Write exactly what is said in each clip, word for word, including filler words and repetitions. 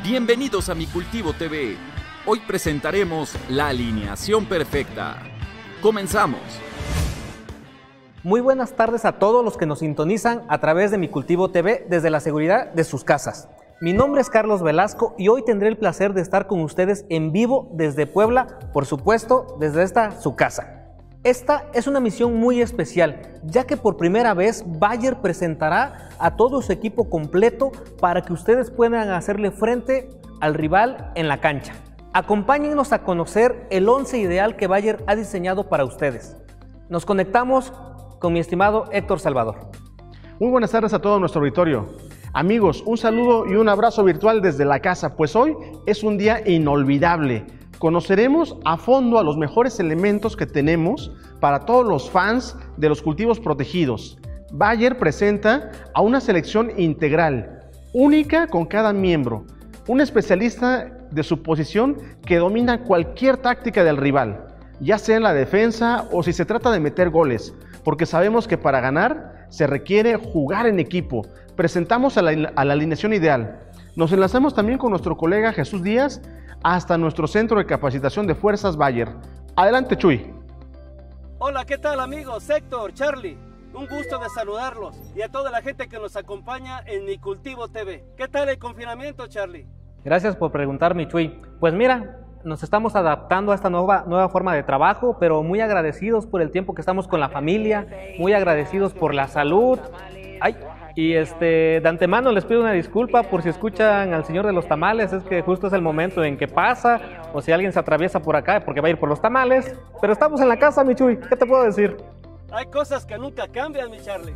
Bienvenidos a Mi Cultivo T V. Hoy presentaremos la alineación perfecta. Comenzamos. Muy buenas tardes a todos los que nos sintonizan a través de Mi Cultivo T V desde la seguridad de sus casas. Mi nombre es Carlos Velasco y hoy tendré el placer de estar con ustedes en vivo desde Puebla, por supuesto, desde esta su casa. Esta es una misión muy especial, ya que por primera vez Bayer presentará a todo su equipo completo para que ustedes puedan hacerle frente al rival en la cancha. Acompáñennos a conocer el once ideal que Bayer ha diseñado para ustedes. Nos conectamos con mi estimado Héctor Salvador. Muy buenas tardes a todo nuestro auditorio. Amigos, un saludo y un abrazo virtual desde la casa, pues hoy es un día inolvidable. Conoceremos a fondo a los mejores elementos que tenemos para todos los fans de los cultivos protegidos. Bayer presenta a una selección integral, única con cada miembro, un especialista de su posición que domina cualquier táctica del rival, ya sea en la defensa o si se trata de meter goles, porque sabemos que para ganar se requiere jugar en equipo. Presentamos a la, a la alineación ideal. Nos enlazamos también con nuestro colega Jesús Díaz hasta nuestro centro de capacitación de fuerzas Bayer. Adelante, Chuy. Hola, ¿qué tal amigos? Héctor, Charlie, un gusto de saludarlos y a toda la gente que nos acompaña en Mi Cultivo T V. ¿Qué tal el confinamiento, Charlie? Gracias por preguntar, mi Chuy. Pues mira, nos estamos adaptando a esta nueva, nueva forma de trabajo, pero muy agradecidos por el tiempo que estamos con la familia, muy agradecidos por la salud. Ay, y este, de antemano les pido una disculpa por si escuchan al señor de los tamales, es que justo es el momento en que pasa, o si alguien se atraviesa por acá porque va a ir por los tamales, pero estamos en la casa, mi Chuy, ¿qué te puedo decir? Hay cosas que nunca cambian, mi Charlie.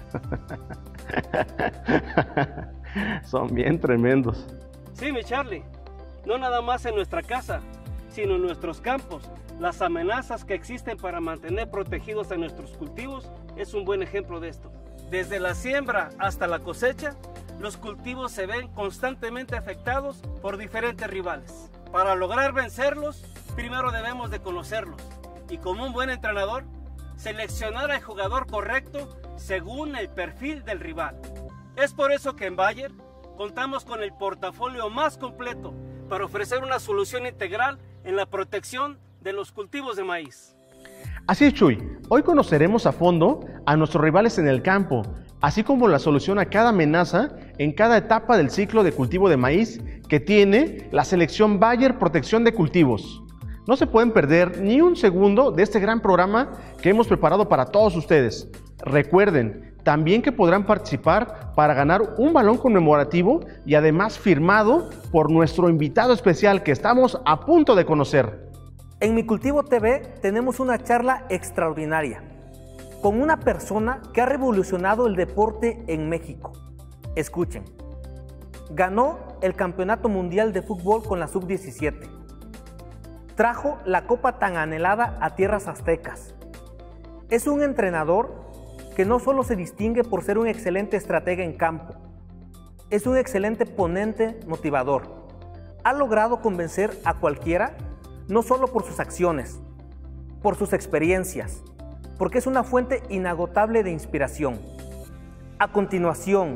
Son bien tremendos. Sí, mi Charlie, no nada más en nuestra casa, sino en nuestros campos. Las amenazas que existen para mantener protegidos a nuestros cultivos es un buen ejemplo de esto. Desde la siembra hasta la cosecha, los cultivos se ven constantemente afectados por diferentes rivales. Para lograr vencerlos, primero debemos de conocerlos y, como un buen entrenador, seleccionar al jugador correcto según el perfil del rival. Es por eso que en Bayer contamos con el portafolio más completo para ofrecer una solución integral en la protección de los cultivos de maíz. Así es, Chuy. Hoy conoceremos a fondo a nuestros rivales en el campo, así como la solución a cada amenaza en cada etapa del ciclo de cultivo de maíz que tiene la selección Bayer Protección de Cultivos. No se pueden perder ni un segundo de este gran programa que hemos preparado para todos ustedes. Recuerden también que podrán participar para ganar un balón conmemorativo y además firmado por nuestro invitado especial que estamos a punto de conocer. En Mi Cultivo T V tenemos una charla extraordinaria con una persona que ha revolucionado el deporte en México. Escuchen, ganó el Campeonato Mundial de Fútbol con la sub diecisiete, trajo la copa tan anhelada a tierras aztecas. Es un entrenador que no solo se distingue por ser un excelente estratega en campo, es un excelente ponente motivador. Ha logrado convencer a cualquiera, no solo por sus acciones, por sus experiencias, porque es una fuente inagotable de inspiración. A continuación,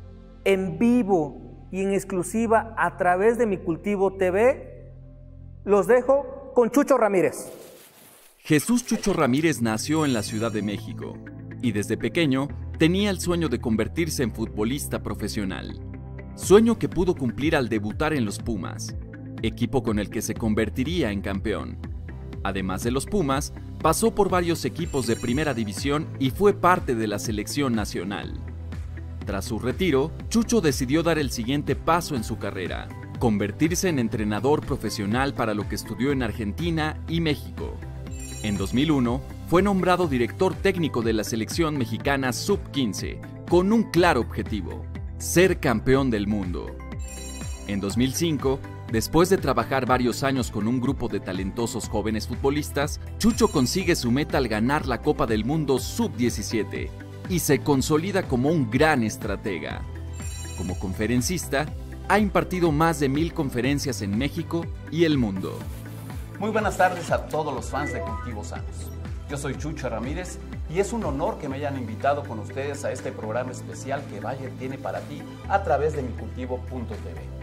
en vivo y en exclusiva a través de Mi Cultivo T V, los dejo con Chucho Ramírez. Jesús Chucho Ramírez nació en la Ciudad de México y desde pequeño tenía el sueño de convertirse en futbolista profesional. Sueño que pudo cumplir al debutar en los Pumas, equipo con el que se convertiría en campeón. Además de los Pumas, pasó por varios equipos de primera división y fue parte de la selección nacional. Tras su retiro, Chucho decidió dar el siguiente paso en su carrera, convertirse en entrenador profesional para lo que estudió en Argentina y México. En dos mil uno, fue nombrado director técnico de la selección mexicana sub quince, con un claro objetivo: ser campeón del mundo. En dos mil cinco, después de trabajar varios años con un grupo de talentosos jóvenes futbolistas, Chucho consigue su meta al ganar la Copa del Mundo sub diecisiete y se consolida como un gran estratega. Como conferencista, ha impartido más de mil conferencias en México y el mundo. Muy buenas tardes a todos los fans de Cultivos Sanos. Yo soy Chucho Ramírez y es un honor que me hayan invitado con ustedes a este programa especial que Bayer tiene para ti a través de mi cultivo punto t v.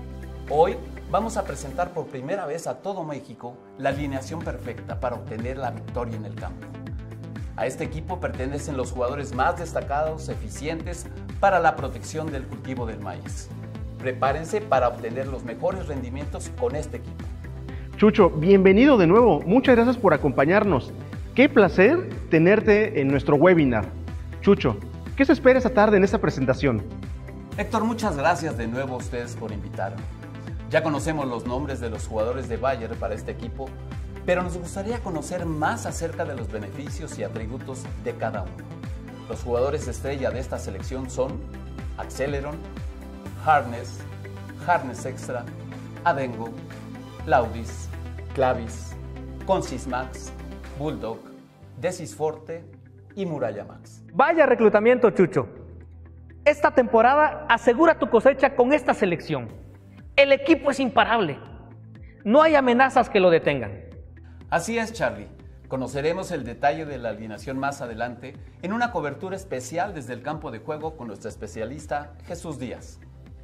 Hoy vamos a presentar por primera vez a todo México la alineación perfecta para obtener la victoria en el campo. A este equipo pertenecen los jugadores más destacados, eficientes para la protección del cultivo del maíz. Prepárense para obtener los mejores rendimientos con este equipo. Chucho, bienvenido de nuevo. Muchas gracias por acompañarnos. Qué placer tenerte en nuestro webinar. Chucho, ¿qué se espera esta tarde en esta presentación? Héctor, muchas gracias de nuevo a ustedes por invitarme. Ya conocemos los nombres de los jugadores de Bayer para este equipo, pero nos gustaría conocer más acerca de los beneficios y atributos de cada uno. Los jugadores estrella de esta selección son Acceleron, Harness, Harness Extra, Adengo, Laudis, Clavis, Consis Max, Bulldog, Desis Forte y Muralla Max. Vaya reclutamiento, Chucho. Esta temporada asegura tu cosecha con esta selección. El equipo es imparable. No hay amenazas que lo detengan. Así es, Charlie. Conoceremos el detalle de la alineación más adelante en una cobertura especial desde el campo de juego con nuestro especialista Jesús Díaz.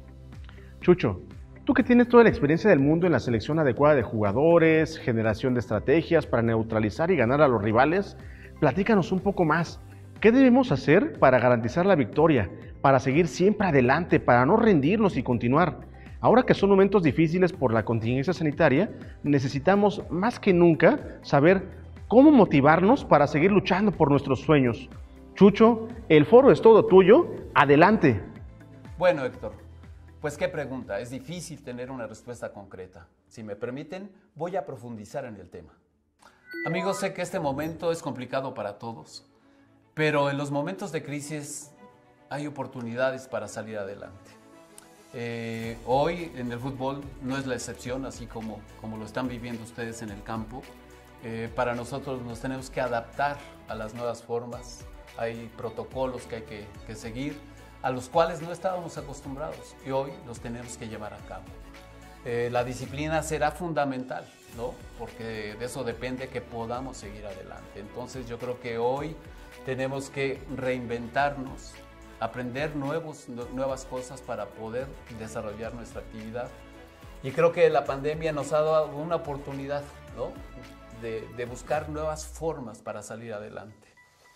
Chucho, tú que tienes toda la experiencia del mundo en la selección adecuada de jugadores, generación de estrategias para neutralizar y ganar a los rivales, platícanos un poco más. ¿Qué debemos hacer para garantizar la victoria, para seguir siempre adelante, para no rendirnos y continuar? Ahora que son momentos difíciles por la contingencia sanitaria, necesitamos más que nunca saber cómo motivarnos para seguir luchando por nuestros sueños. Chucho, el foro es todo tuyo. Adelante. Bueno, Héctor, pues qué pregunta. Es difícil tener una respuesta concreta. Si me permiten, voy a profundizar en el tema. Amigos, sé que este momento es complicado para todos, pero en los momentos de crisis hay oportunidades para salir adelante. Eh, hoy en el fútbol no es la excepción, así como, como lo están viviendo ustedes en el campo. Eh, para nosotros nos tenemos que adaptar a las nuevas formas. Hay protocolos que hay que, que seguir, a los cuales no estábamos acostumbrados y hoy los tenemos que llevar a cabo. Eh, la disciplina será fundamental, ¿no? Porque de eso depende que podamos seguir adelante. Entonces yo creo que hoy tenemos que reinventarnos, aprender nuevos, nuevas cosas para poder desarrollar nuestra actividad. Y creo que la pandemia nos ha dado una oportunidad, ¿no? de, de buscar nuevas formas para salir adelante.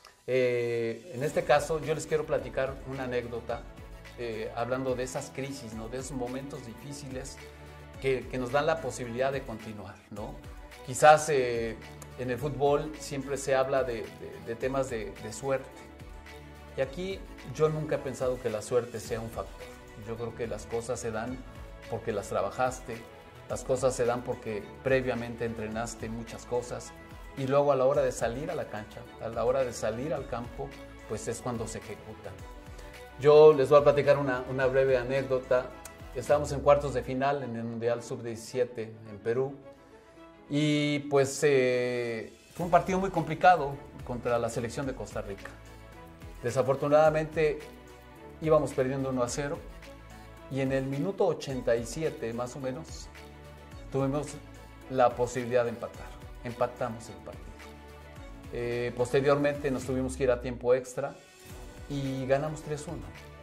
Eh, en este caso, yo les quiero platicar una anécdota eh, hablando de esas crisis, ¿no? De esos momentos difíciles que, que nos dan la posibilidad de continuar, ¿no? Quizás eh, en el fútbol siempre se habla de, de, de temas de, de suerte. Y aquí yo nunca he pensado que la suerte sea un factor. Yo creo que las cosas se dan porque las trabajaste, las cosas se dan porque previamente entrenaste muchas cosas y luego a la hora de salir a la cancha, a la hora de salir al campo, pues es cuando se ejecutan. Yo les voy a platicar una, una breve anécdota. Estábamos en cuartos de final en el Mundial sub diecisiete en Perú y pues eh, fue un partido muy complicado contra la selección de Costa Rica. Desafortunadamente íbamos perdiendo uno a cero y en el minuto ochenta y siete más o menos tuvimos la posibilidad de empatar. Empatamos el partido. Eh, posteriormente nos tuvimos que ir a tiempo extra y ganamos tres uno.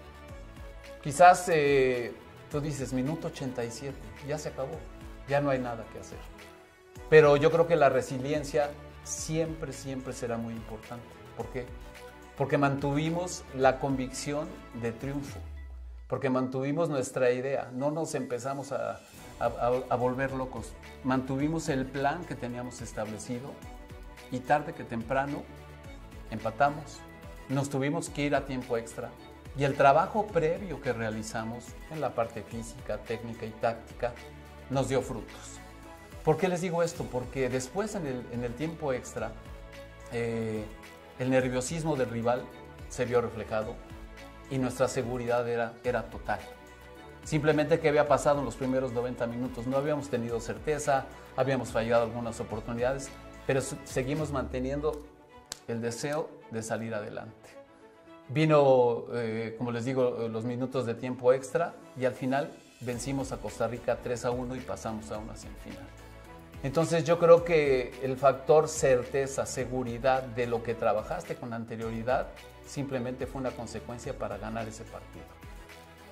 Quizás eh, tú dices, minuto ochenta y siete, ya se acabó, ya no hay nada que hacer. Pero yo creo que la resiliencia siempre, siempre será muy importante. ¿Por qué? Porque mantuvimos la convicción de triunfo, porque mantuvimos nuestra idea, no nos empezamos a, a, a volver locos, mantuvimos el plan que teníamos establecido y tarde que temprano empatamos, nos tuvimos que ir a tiempo extra y el trabajo previo que realizamos en la parte física, técnica y táctica nos dio frutos. ¿Por qué les digo esto? Porque después en el, en el tiempo extra, eh, el nerviosismo del rival se vio reflejado y nuestra seguridad era, era total. Simplemente, ¿qué había pasado en los primeros noventa minutos? No habíamos tenido certeza, habíamos fallado algunas oportunidades, pero seguimos manteniendo el deseo de salir adelante. Vino, eh, como les digo, los minutos de tiempo extra y al final vencimos a Costa Rica tres a uno y pasamos a una semifinal. Entonces yo creo que el factor certeza, seguridad de lo que trabajaste con anterioridad simplemente fue una consecuencia para ganar ese partido.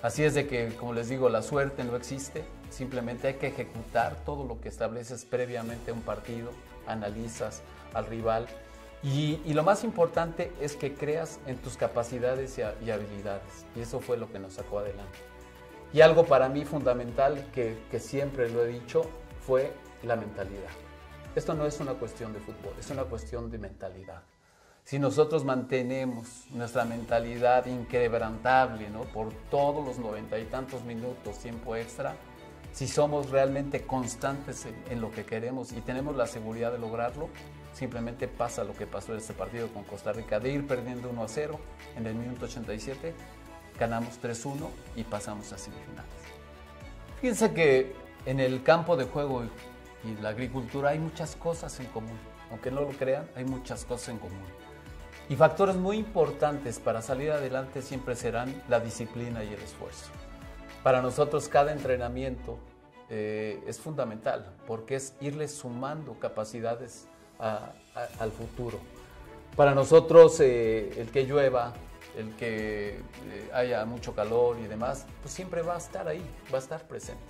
Así es de que, como les digo, la suerte no existe, simplemente hay que ejecutar todo lo que estableces previamente a un partido, analizas al rival y, y lo más importante es que creas en tus capacidades y, a, y habilidades, y eso fue lo que nos sacó adelante. Y algo para mí fundamental que, que siempre lo he dicho fue la mentalidad. Esto no es una cuestión de fútbol, es una cuestión de mentalidad. Si nosotros mantenemos nuestra mentalidad inquebrantable, ¿no?, por todos los noventa y tantos minutos, tiempo extra, si somos realmente constantes en, en lo que queremos y tenemos la seguridad de lograrlo, simplemente pasa lo que pasó en este partido con Costa Rica, de ir perdiendo uno a cero en el minuto ochenta y siete, ganamos tres uno y pasamos a semifinales. Fíjense que en el campo de juego y la agricultura hay muchas cosas en común. Aunque no lo crean, hay muchas cosas en común. Y factores muy importantes para salir adelante siempre serán la disciplina y el esfuerzo. Para nosotros cada entrenamiento eh, es fundamental porque es irle sumando capacidades a, a, al futuro. Para nosotros eh, el que llueva, el que eh, haya mucho calor y demás, pues siempre va a estar ahí, va a estar presente.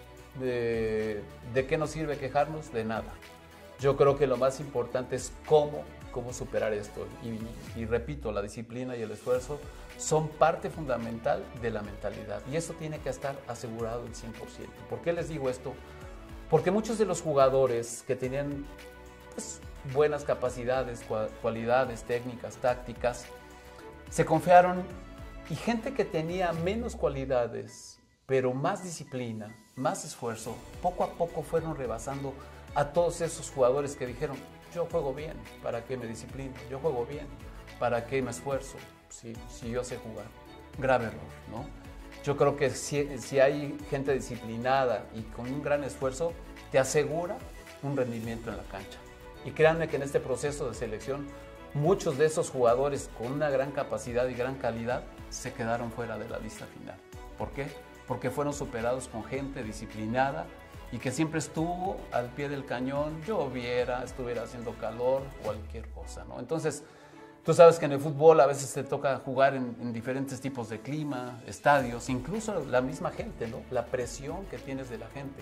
¿De, de qué nos sirve quejarnos? De nada. Yo creo que lo más importante es cómo, cómo superar esto. Y, y repito, la disciplina y el esfuerzo son parte fundamental de la mentalidad. Y eso tiene que estar asegurado el cien por ciento. ¿Por qué les digo esto? Porque muchos de los jugadores que tenían pues, buenas capacidades, cualidades, técnicas, tácticas, se confiaron, y gente que tenía menos cualidades, pero más disciplina, más esfuerzo, poco a poco fueron rebasando a todos esos jugadores que dijeron, yo juego bien, ¿para qué me disciplino? Yo juego bien, ¿para qué me esfuerzo? Si, si yo sé jugar. Grave error, ¿no? Yo creo que si, si hay gente disciplinada y con un gran esfuerzo, te asegura un rendimiento en la cancha. Y créanme que en este proceso de selección, muchos de esos jugadores con una gran capacidad y gran calidad se quedaron fuera de la lista final. ¿Por qué? Porque fueron superados con gente disciplinada y que siempre estuvo al pie del cañón, lloviera, estuviera haciendo calor, cualquier cosa, ¿no? Entonces, tú sabes que en el fútbol a veces te toca jugar en, en diferentes tipos de clima, estadios, incluso la misma gente, ¿no? La presión que tienes de la gente.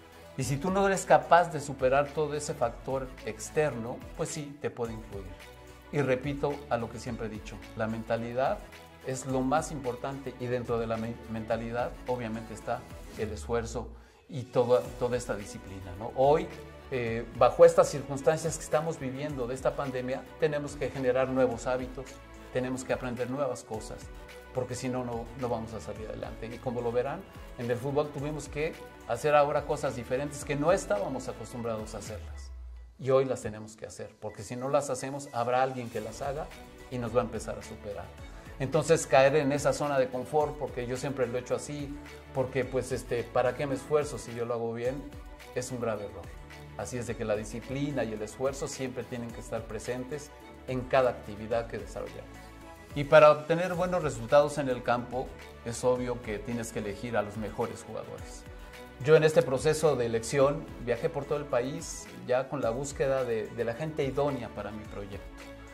Y si tú no eres capaz de superar todo ese factor externo, pues sí, te puede influir. Y repito a lo que siempre he dicho, la mentalidad es lo más importante y dentro de la me mentalidad obviamente está el esfuerzo y toda, toda esta disciplina, ¿no? Hoy, eh, bajo estas circunstancias que estamos viviendo de esta pandemia, tenemos que generar nuevos hábitos, tenemos que aprender nuevas cosas, porque si no, no, no vamos a salir adelante. Y como lo verán, en el fútbol tuvimos que hacer ahora cosas diferentes que no estábamos acostumbrados a hacerlas. Y hoy las tenemos que hacer, porque si no las hacemos, habrá alguien que las haga y nos va a empezar a superar. Entonces, caer en esa zona de confort, porque yo siempre lo he hecho así, porque pues, este, ¿para qué me esfuerzo si yo lo hago bien? Es un grave error. Así es de que la disciplina y el esfuerzo siempre tienen que estar presentes en cada actividad que desarrollamos. Y para obtener buenos resultados en el campo, es obvio que tienes que elegir a los mejores jugadores. Yo en este proceso de elección viajé por todo el país ya con la búsqueda de, de la gente idónea para mi proyecto.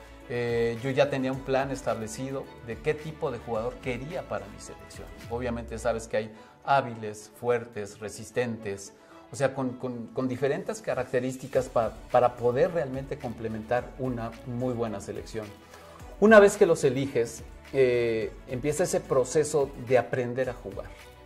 Eh, yo ya tenía un plan establecido de qué tipo de jugador quería para mi selección. Obviamente sabes que hay hábiles, fuertes, resistentes, o sea, con, con, con diferentes características pa, para poder realmente complementar una muy buena selección. Una vez que los eliges, eh, empieza ese proceso de aprender a jugar.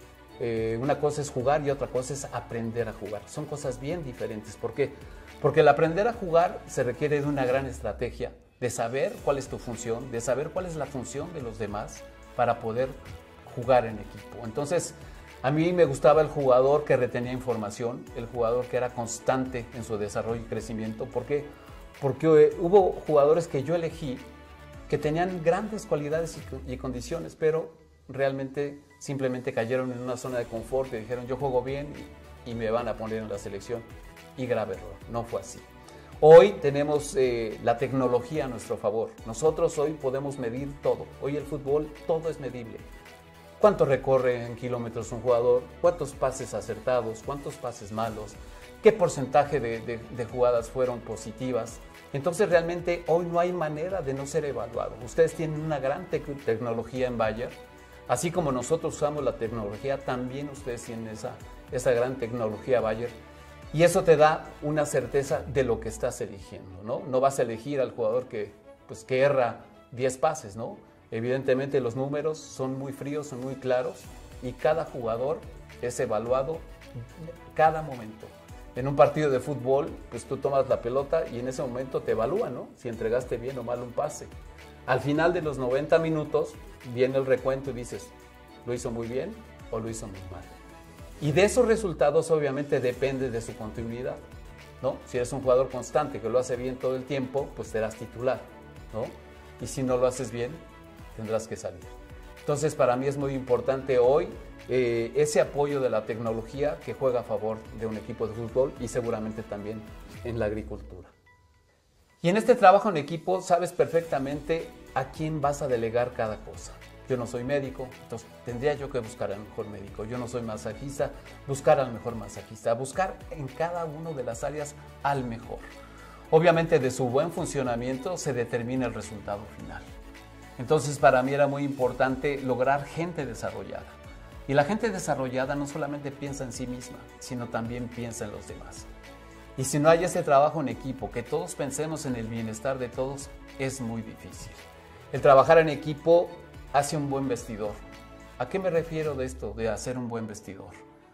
Eh, una cosa es jugar y otra cosa es aprender a jugar. Son cosas bien diferentes. ¿Por qué? Porque el aprender a jugar se requiere de una gran estrategia, de saber cuál es tu función, de saber cuál es la función de los demás para poder jugar en equipo. Entonces, a mí me gustaba el jugador que retenía información, el jugador que era constante en su desarrollo y crecimiento. ¿Por qué? Porque hubo jugadores que yo elegí que tenían grandes cualidades y, y condiciones, pero realmente simplemente cayeron en una zona de confort y dijeron yo juego bien y, y me van a poner en la selección. Y grave error, no fue así. Hoy tenemos eh, la tecnología a nuestro favor. Nosotros hoy podemos medir todo. Hoy el fútbol todo es medible. ¿Cuánto recorre en kilómetros un jugador? ¿Cuántos pases acertados? ¿Cuántos pases malos? ¿Qué porcentaje de, de, de jugadas fueron positivas? Entonces realmente hoy no hay manera de no ser evaluado. Ustedes tienen una gran te tecnología en Bayer Así como nosotros usamos la tecnología, también ustedes tienen esa, esa gran tecnología Bayer. Y eso te da una certeza de lo que estás eligiendo, ¿no? No vas a elegir al jugador que, pues, que erra diez pases, ¿no? Evidentemente los números son muy fríos, son muy claros y cada jugador es evaluado cada momento. En un partido de fútbol, pues tú tomas la pelota y en ese momento te evalúan, ¿no? Si entregaste bien o mal un pase. Al final de los noventa minutos viene el recuento y dices, ¿lo hizo muy bien o lo hizo muy mal? Y de esos resultados obviamente depende de su continuidad, ¿no? Si eres un jugador constante que lo hace bien todo el tiempo, pues serás titular, ¿no? Y si no lo haces bien, tendrás que salir. Entonces para mí es muy importante hoy eh, ese apoyo de la tecnología que juega a favor de un equipo de fútbol y seguramente también en la agricultura. Y en este trabajo en equipo sabes perfectamente a quién vas a delegar cada cosa. Yo no soy médico, entonces tendría yo que buscar al mejor médico. Yo no soy masajista, buscar al mejor masajista, buscar en cada una de las áreas al mejor. Obviamente de su buen funcionamiento se determina el resultado final. Entonces para mí era muy importante lograr gente desarrollada. Y la gente desarrollada no solamente piensa en sí misma, sino también piensa en los demás. Y si no hay ese trabajo en equipo, que todos pensemos en el bienestar de todos, es muy difícil. El trabajar en equipo hace un buen vestidor. ¿A qué me refiero de esto, de hacer un buen vestidor?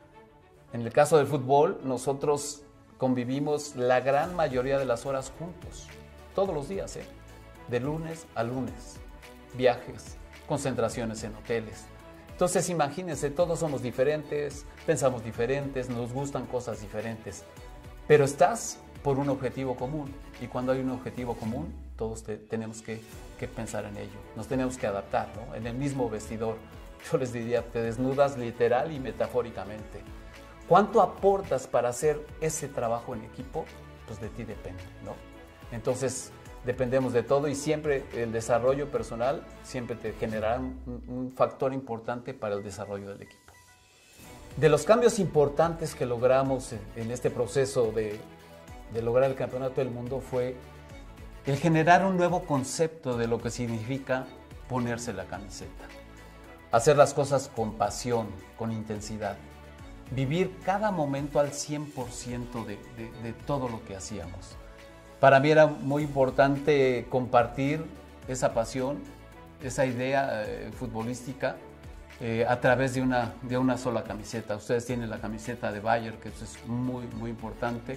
En el caso del fútbol, nosotros convivimos la gran mayoría de las horas juntos, todos los días, ¿eh? De lunes a lunes. Viajes, concentraciones en hoteles. Entonces imagínense, todos somos diferentes, pensamos diferentes, nos gustan cosas diferentes, pero estás por un objetivo común y cuando hay un objetivo común, todos te, tenemos que, que pensar en ello, nos tenemos que adaptar, ¿no? En el mismo vestidor, yo les diría, te desnudas literal y metafóricamente. ¿Cuánto aportas para hacer ese trabajo en equipo? Pues de ti depende, ¿no? Entonces, dependemos de todo y siempre el desarrollo personal siempre te generará un, un factor importante para el desarrollo del equipo. De los cambios importantes que logramos en, en este proceso de, de lograr el campeonato del mundo fue el generar un nuevo concepto de lo que significa ponerse la camiseta. Hacer las cosas con pasión, con intensidad. Vivir cada momento al cien por ciento de, de, de todo lo que hacíamos. Para mí era muy importante compartir esa pasión, esa idea eh, futbolística eh, a través de una, de una sola camiseta. Ustedes tienen la camiseta de Bayer, que eso es muy, muy importante.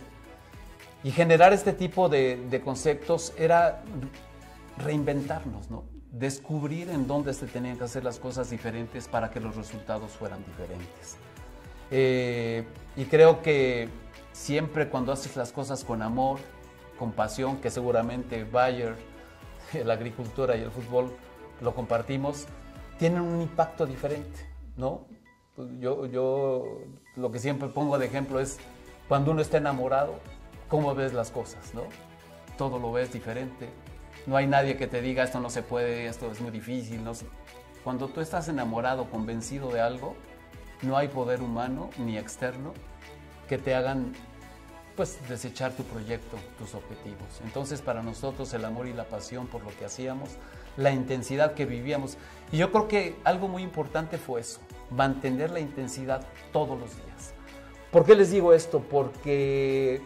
Y generar este tipo de, de conceptos era reinventarnos, ¿no? Descubrir en dónde se tenían que hacer las cosas diferentes para que los resultados fueran diferentes. Eh, y creo que siempre cuando haces las cosas con amor, con pasión, que seguramente Bayer, la agricultura y el fútbol lo compartimos, tienen un impacto diferente, ¿no? Yo, yo lo que siempre pongo de ejemplo es cuando uno está enamorado, ¿cómo ves las cosas, no? Todo lo ves diferente. No hay nadie que te diga esto no se puede, esto es muy difícil. No sé. Cuando tú estás enamorado, convencido de algo, no hay poder humano ni externo que te hagan pues desechar tu proyecto, tus objetivos. Entonces para nosotros el amor y la pasión por lo que hacíamos, la intensidad que vivíamos. Y yo creo que algo muy importante fue eso, mantener la intensidad todos los días. ¿Por qué les digo esto? Porque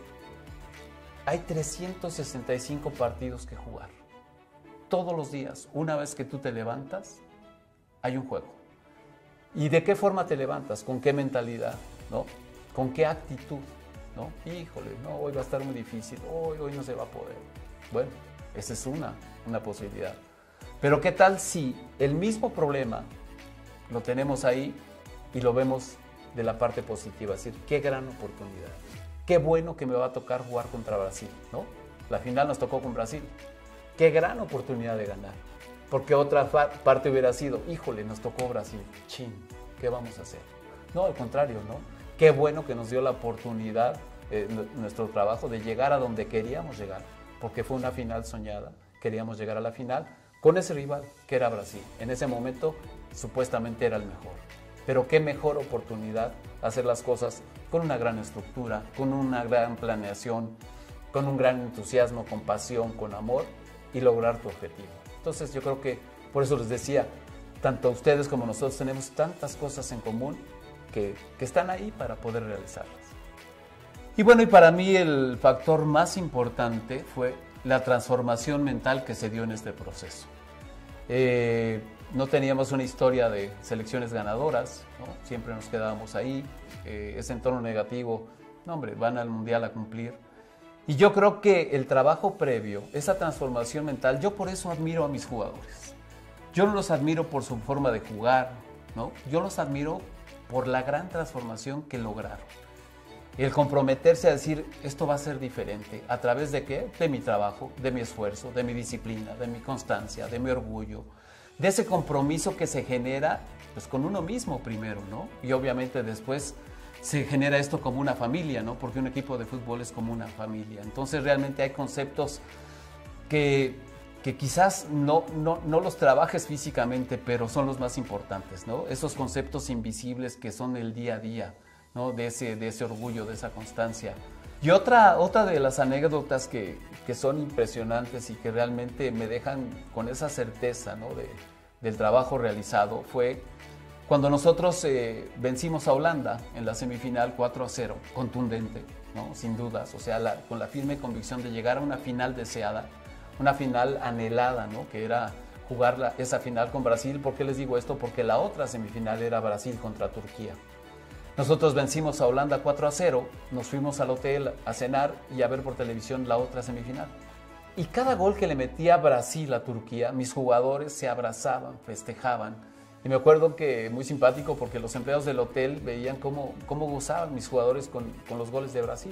hay trescientos sesenta y cinco partidos que jugar. Todos los días, una vez que tú te levantas, hay un juego. ¿Y de qué forma te levantas? ¿Con qué mentalidad? ¿No? ¿Con qué actitud? ¿No? Híjole, no, hoy va a estar muy difícil, hoy, hoy no se va a poder. Bueno, esa es una, una posibilidad. Pero ¿qué tal si el mismo problema lo tenemos ahí y lo vemos de la parte positiva? Es decir, qué gran oportunidad, qué bueno que me va a tocar jugar contra Brasil, ¿no? La final nos tocó con Brasil, qué gran oportunidad de ganar. Porque otra parte hubiera sido, híjole, nos tocó Brasil, chin, ¿qué vamos a hacer? No, al contrario, ¿no? Qué bueno que nos dio la oportunidad, eh, nuestro trabajo, de llegar a donde queríamos llegar, porque fue una final soñada. Queríamos llegar a la final con ese rival, que era Brasil. En ese momento, supuestamente era el mejor. Pero qué mejor oportunidad hacer las cosas con una gran estructura, con una gran planeación, con un gran entusiasmo, con pasión, con amor y lograr tu objetivo. Entonces yo creo que, por eso les decía, tanto ustedes como nosotros tenemos tantas cosas en común que, que están ahí para poder realizarlas. Y bueno, y para mí el factor más importante fue la transformación mental que se dio en este proceso. Eh, no teníamos una historia de selecciones ganadoras, ¿no? Siempre nos quedábamos ahí, eh, ese entorno negativo, no hombre, van al mundial a cumplir. Y yo creo que el trabajo previo, esa transformación mental, yo por eso admiro a mis jugadores. Yo no los admiro por su forma de jugar, ¿no? Yo los admiro por la gran transformación que lograron. El comprometerse a decir, esto va a ser diferente. ¿A través de qué? De mi trabajo, de mi esfuerzo, de mi disciplina, de mi constancia, de mi orgullo, de ese compromiso que se genera pues, con uno mismo primero, ¿no? Y obviamente después se genera esto como una familia, ¿no? Porque un equipo de fútbol es como una familia. Entonces realmente hay conceptos que, que quizás no, no, no los trabajes físicamente, pero son los más importantes, ¿no? Esos conceptos invisibles que son el día a día, ¿no? De ese, de ese orgullo, de esa constancia. Y otra, otra de las anécdotas que, que son impresionantes y que realmente me dejan con esa certeza, ¿no? de, del trabajo realizado fue cuando nosotros eh, vencimos a Holanda en la semifinal cuatro a cero, contundente, ¿no? Sin dudas, o sea, la, con la firme convicción de llegar a una final deseada, una final anhelada, ¿no? Que era jugar la, esa final con Brasil. ¿Por qué les digo esto? Porque la otra semifinal era Brasil contra Turquía. Nosotros vencimos a Holanda cuatro a cero, nos fuimos al hotel a cenar y a ver por televisión la otra semifinal. Y cada gol que le metía Brasil a Turquía, mis jugadores se abrazaban, festejaban. Y me acuerdo que muy simpático porque los empleados del hotel veían cómo, cómo gozaban mis jugadores con, con los goles de Brasil.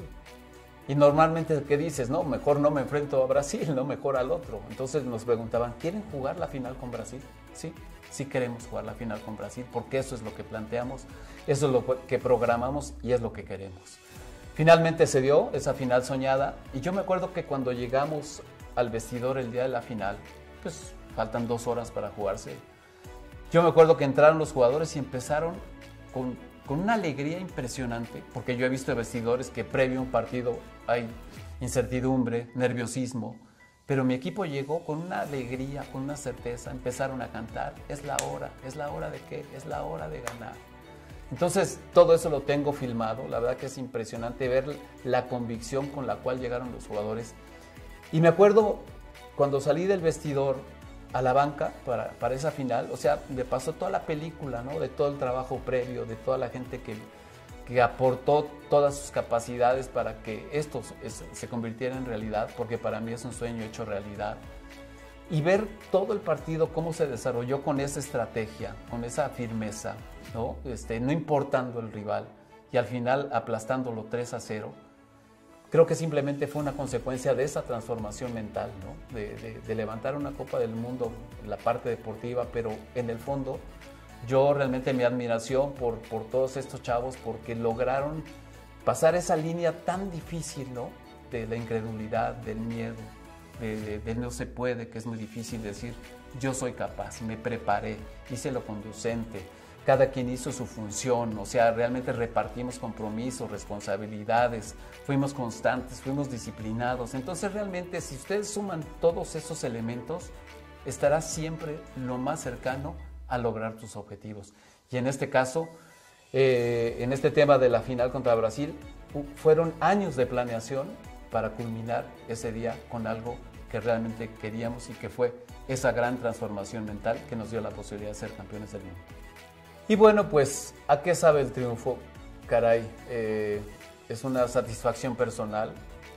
Y normalmente, ¿qué dices? No, mejor no me enfrento a Brasil, no, mejor al otro. Entonces nos preguntaban, ¿quieren jugar la final con Brasil? Sí, sí queremos jugar la final con Brasil porque eso es lo que planteamos, eso es lo que programamos y es lo que queremos. Finalmente se dio esa final soñada y yo me acuerdo que cuando llegamos al vestidor el día de la final, pues faltan dos horas para jugarse. Yo me acuerdo que entraron los jugadores y empezaron con, con una alegría impresionante, porque yo he visto vestidores que previo a un partido hay incertidumbre, nerviosismo, pero mi equipo llegó con una alegría, con una certeza, empezaron a cantar, es la hora, es la hora de qué, es la hora de ganar. Entonces todo eso lo tengo filmado, la verdad que es impresionante ver la convicción con la cual llegaron los jugadores. Y me acuerdo cuando salí del vestidor a la banca para, para esa final, o sea, me pasó toda la película, ¿no? De todo el trabajo previo, de toda la gente que, que aportó todas sus capacidades para que esto es, se convirtiera en realidad, porque para mí es un sueño hecho realidad. Y ver todo el partido, cómo se desarrolló con esa estrategia, con esa firmeza, ¿no? Este, no importando el rival, y al final aplastándolo tres a cero. Creo que simplemente fue una consecuencia de esa transformación mental, ¿no? de, de, de levantar una Copa del Mundo en la parte deportiva, pero en el fondo yo realmente mi admiración por, por todos estos chavos porque lograron pasar esa línea tan difícil, ¿no? De la incredulidad, del miedo, de, de, de no se puede, que es muy difícil decir yo soy capaz, me preparé, hice lo conducente. Cada quien hizo su función, o sea, realmente repartimos compromisos, responsabilidades, fuimos constantes, fuimos disciplinados. Entonces, realmente, si ustedes suman todos esos elementos, estará siempre lo más cercano a lograr tus objetivos. Y en este caso, eh, en este tema de la final contra Brasil, fueron años de planeación para culminar ese día con algo que realmente queríamos y que fue esa gran transformación mental que nos dio la posibilidad de ser campeones del mundo. Y bueno, pues, ¿a qué sabe el triunfo? Caray, eh, es una satisfacción personal,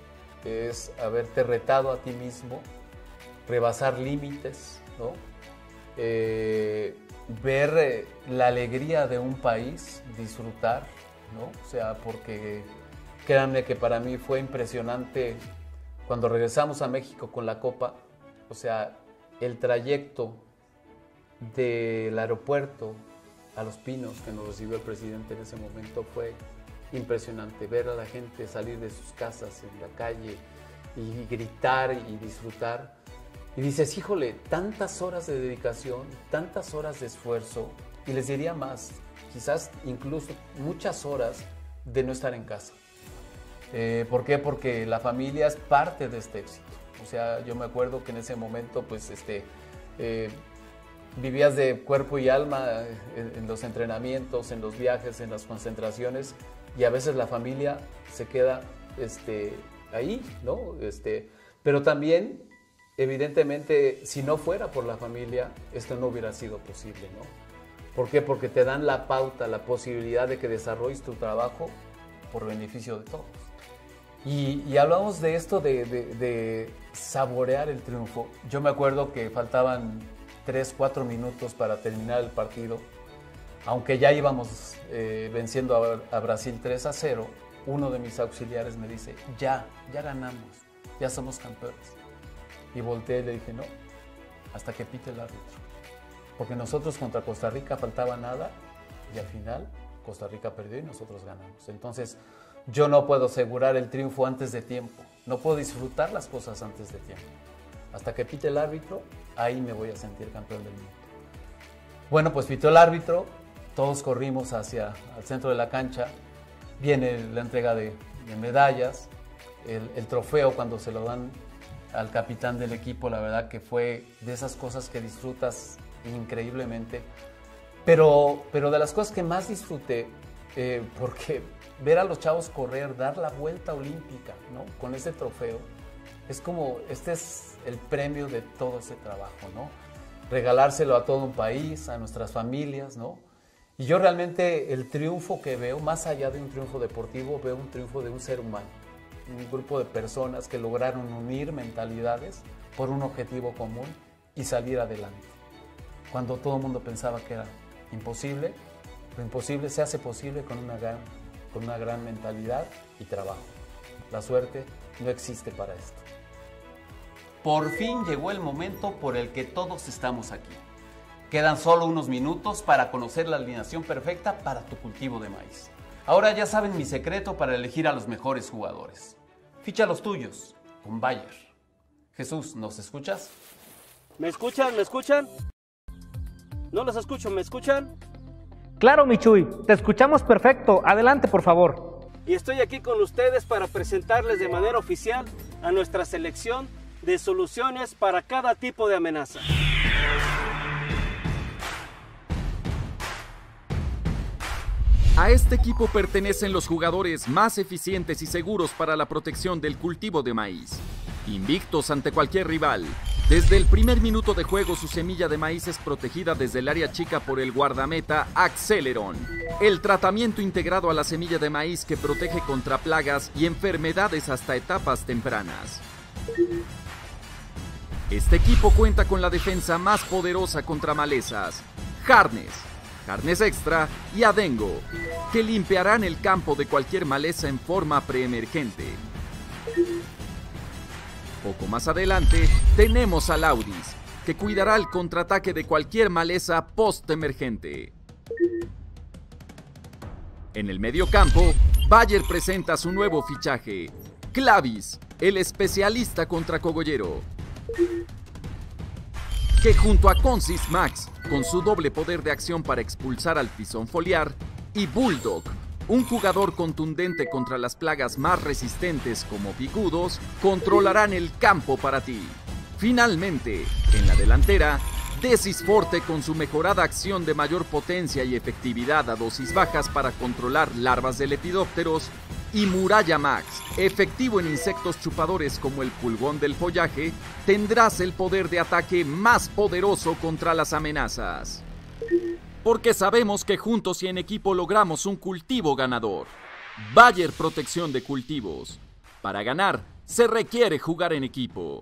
es haberte retado a ti mismo, rebasar límites, ¿no? Eh, ver eh, la alegría de un país, disfrutar, ¿no? O sea, porque créanme que para mí fue impresionante cuando regresamos a México con la Copa, o sea, el trayecto del aeropuerto a Los Pinos, que nos recibió el presidente en ese momento, fue impresionante. Ver a la gente salir de sus casas en la calle y gritar y disfrutar. Y dices, híjole, tantas horas de dedicación, tantas horas de esfuerzo, y les diría más, quizás incluso muchas horas de no estar en casa. Eh, ¿Por qué? Porque la familia es parte de este éxito. O sea, yo me acuerdo que en ese momento, pues, este... Eh, vivías de cuerpo y alma en, en los entrenamientos, en los viajes, en las concentraciones, y a veces la familia se queda este, ahí, ¿no? Este, pero también, evidentemente, si no fuera por la familia, esto no hubiera sido posible, ¿no? ¿Por qué? Porque te dan la pauta, la posibilidad de que desarrolles tu trabajo por beneficio de todos. Y, y hablamos de esto de, de, de saborear el triunfo. Yo me acuerdo que faltaban tres, cuatro minutos para terminar el partido. Aunque ya íbamos eh, venciendo a, a Brasil tres a cero, uno de mis auxiliares me dice, ya, ya ganamos, ya somos campeones. Y volteé y le dije, no, hasta que pite el árbitro. Porque nosotros contra Costa Rica faltaba nada y al final Costa Rica perdió y nosotros ganamos. Entonces, yo no puedo asegurar el triunfo antes de tiempo, no puedo disfrutar las cosas antes de tiempo. Hasta que pite el árbitro, ahí me voy a sentir campeón del mundo. Bueno, pues pitó el árbitro, todos corrimos hacia el centro de la cancha, viene la entrega de, de medallas, el, el trofeo cuando se lo dan al capitán del equipo, la verdad que fue de esas cosas que disfrutas increíblemente, pero, pero de las cosas que más disfruté, eh, porque ver a los chavos correr, dar la vuelta olímpica, ¿no? Con ese trofeo, es como, este es el premio de todo ese trabajo, ¿no? Regalárselo a todo un país, a nuestras familias, ¿no? Y yo realmente el triunfo que veo, más allá de un triunfo deportivo, veo un triunfo de un ser humano, un grupo de personas que lograron unir mentalidades por un objetivo común y salir adelante. Cuando todo el mundo pensaba que era imposible, lo imposible se hace posible con una gran, con una gran mentalidad y trabajo. La suerte no existe para esto. Por fin llegó el momento por el que todos estamos aquí. Quedan solo unos minutos para conocer la alineación perfecta para tu cultivo de maíz. Ahora ya saben mi secreto para elegir a los mejores jugadores. Ficha los tuyos con Bayer. Jesús, ¿nos escuchas? ¿Me escuchan? ¿Me escuchan? No los escucho, ¿me escuchan? Claro, Michuy, te escuchamos perfecto. Adelante, por favor. Y estoy aquí con ustedes para presentarles de manera oficial a nuestra selección de soluciones para cada tipo de amenaza. A este equipo pertenecen los jugadores más eficientes y seguros para la protección del cultivo de maíz. Invictos ante cualquier rival, desde el primer minuto de juego su semilla de maíz es protegida desde el área chica por el guardameta Acceleron. El tratamiento integrado a la semilla de maíz que protege contra plagas y enfermedades hasta etapas tempranas. Este equipo cuenta con la defensa más poderosa contra malezas, Harness, Harness Extra y Adengo, que limpiarán el campo de cualquier maleza en forma preemergente. Poco más adelante tenemos a Laudis, que cuidará el contraataque de cualquier maleza post-emergente. En el medio campo, Bayer presenta su nuevo fichaje, Clavis, el especialista contra cogollero, que junto a Consis Max, con su doble poder de acción para expulsar al pisón foliar, y Bulldog, un jugador contundente contra las plagas más resistentes como picudos, controlarán el campo para ti. Finalmente, en la delantera, Desis Forte con su mejorada acción de mayor potencia y efectividad a dosis bajas para controlar larvas de lepidópteros, y Muralla Max, efectivo en insectos chupadores como el pulgón del follaje, tendrás el poder de ataque más poderoso contra las amenazas. Porque sabemos que juntos y en equipo logramos un cultivo ganador. Bayer Protección de Cultivos. Para ganar, se requiere jugar en equipo.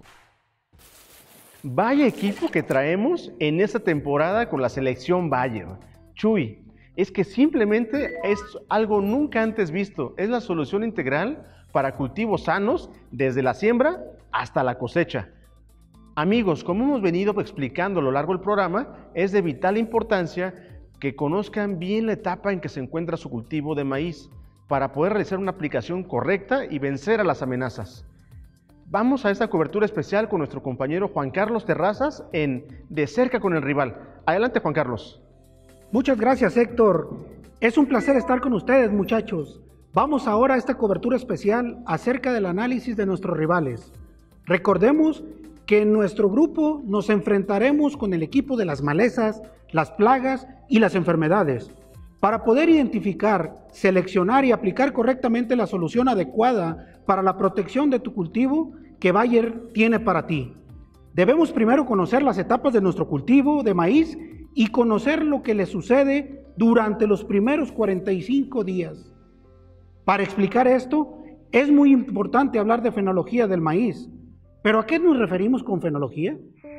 Vaya equipo que traemos en esta temporada con la selección Bayer. Chuy, es que simplemente es algo nunca antes visto. Es la solución integral para cultivos sanos desde la siembra hasta la cosecha. Amigos, como hemos venido explicando a lo largo del programa, es de vital importancia que conozcan bien la etapa en que se encuentra su cultivo de maíz para poder realizar una aplicación correcta y vencer a las amenazas. Vamos a esta cobertura especial con nuestro compañero Juan Carlos Terrazas en De Cerca con el Rival. Adelante, Juan Carlos. Muchas gracias, Héctor. Es un placer estar con ustedes, muchachos. Vamos ahora a esta cobertura especial acerca del análisis de nuestros rivales. Recordemos que en nuestro grupo nos enfrentaremos con el equipo de las malezas, las plagas y las enfermedades, para poder identificar, seleccionar y aplicar correctamente la solución adecuada para la protección de tu cultivo que Bayer tiene para ti. Debemos primero conocer las etapas de nuestro cultivo de maíz y conocer lo que le sucede durante los primeros cuarenta y cinco días. Para explicar esto, es muy importante hablar de fenología del maíz. ¿Pero a qué nos referimos con fenología?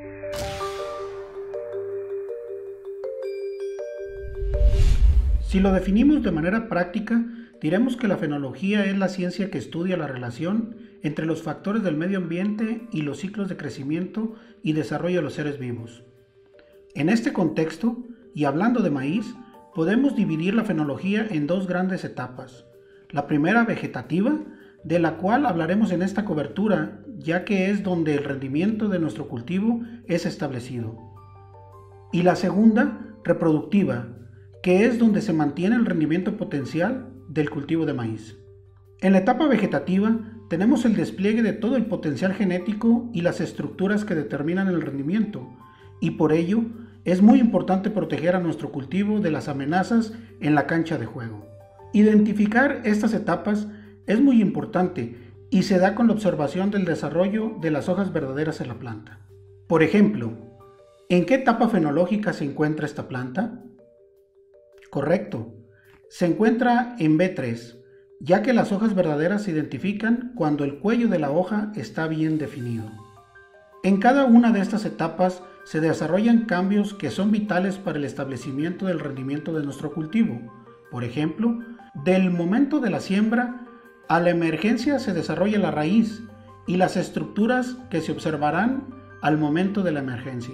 Si lo definimos de manera práctica, diremos que la fenología es la ciencia que estudia la relación entre los factores del medio ambiente y los ciclos de crecimiento y desarrollo de los seres vivos. En este contexto, y hablando de maíz, podemos dividir la fenología en dos grandes etapas. La primera, vegetativa, de la cual hablaremos en esta cobertura, ya que es donde el rendimiento de nuestro cultivo es establecido. Y la segunda, reproductiva, que es donde se mantiene el rendimiento potencial del cultivo de maíz. En la etapa vegetativa tenemos el despliegue de todo el potencial genético y las estructuras que determinan el rendimiento, y por ello es muy importante proteger a nuestro cultivo de las amenazas en la cancha de juego. Identificar estas etapas es muy importante y se da con la observación del desarrollo de las hojas verdaderas en la planta. Por ejemplo, ¿en qué etapa fenológica se encuentra esta planta? Correcto, se encuentra en B tres, ya que las hojas verdaderas se identifican cuando el cuello de la hoja está bien definido. En cada una de estas etapas se desarrollan cambios que son vitales para el establecimiento del rendimiento de nuestro cultivo. Por ejemplo, del momento de la siembra a la emergencia se desarrolla la raíz y las estructuras que se observarán al momento de la emergencia.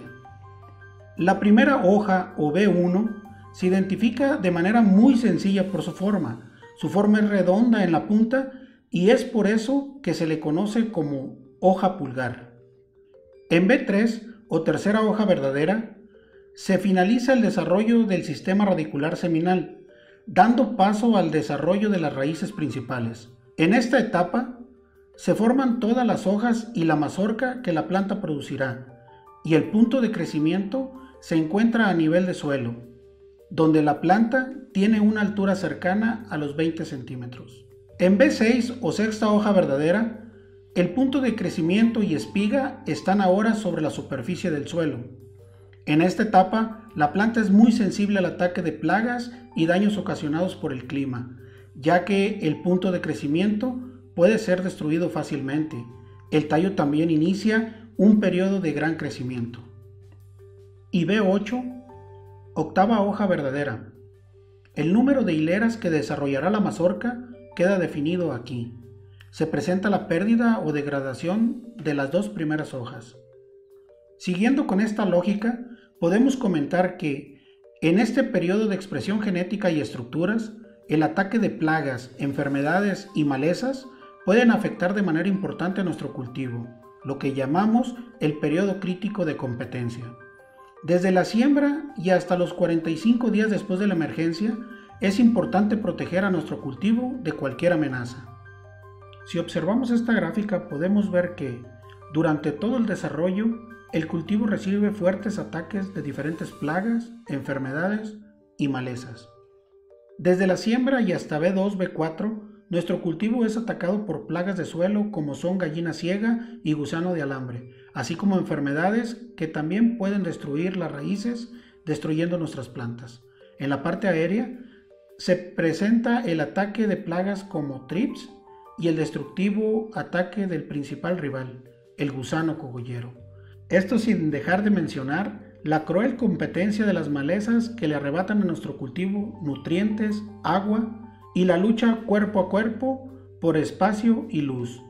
La primera hoja o B uno se identifica de manera muy sencilla por su forma. Su forma es redonda en la punta y es por eso que se le conoce como hoja pulgar. En B tres o tercera hoja verdadera se finaliza el desarrollo del sistema radicular seminal, dando paso al desarrollo de las raíces principales. En esta etapa se forman todas las hojas y la mazorca que la planta producirá, y el punto de crecimiento se encuentra a nivel de suelo, donde la planta tiene una altura cercana a los veinte centímetros. En B seis o sexta hoja verdadera, el punto de crecimiento y espiga están ahora sobre la superficie del suelo. En esta etapa, la planta es muy sensible al ataque de plagas y daños ocasionados por el clima, ya que el punto de crecimiento puede ser destruido fácilmente. El tallo también inicia un periodo de gran crecimiento. Y B ocho, octava hoja verdadera. El número de hileras que desarrollará la mazorca queda definido aquí. Se presenta la pérdida o degradación de las dos primeras hojas. Siguiendo con esta lógica, podemos comentar que en este periodo de expresión genética y estructuras, el ataque de plagas, enfermedades y malezas pueden afectar de manera importante a nuestro cultivo, lo que llamamos el periodo crítico de competencia. Desde la siembra y hasta los cuarenta y cinco días después de la emergencia, es importante proteger a nuestro cultivo de cualquier amenaza. Si observamos esta gráfica, podemos ver que durante todo el desarrollo, el cultivo recibe fuertes ataques de diferentes plagas, enfermedades y malezas. Desde la siembra y hasta B dos, B cuatro, nuestro cultivo es atacado por plagas de suelo como son gallina ciega y gusano de alambre, así como enfermedades que también pueden destruir las raíces, destruyendo nuestras plantas. En la parte aérea se presenta el ataque de plagas como trips y el destructivo ataque del principal rival, el gusano cogollero. Esto sin dejar de mencionar la cruel competencia de las malezas que le arrebatan a nuestro cultivo nutrientes, agua y la lucha cuerpo a cuerpo por espacio y luz.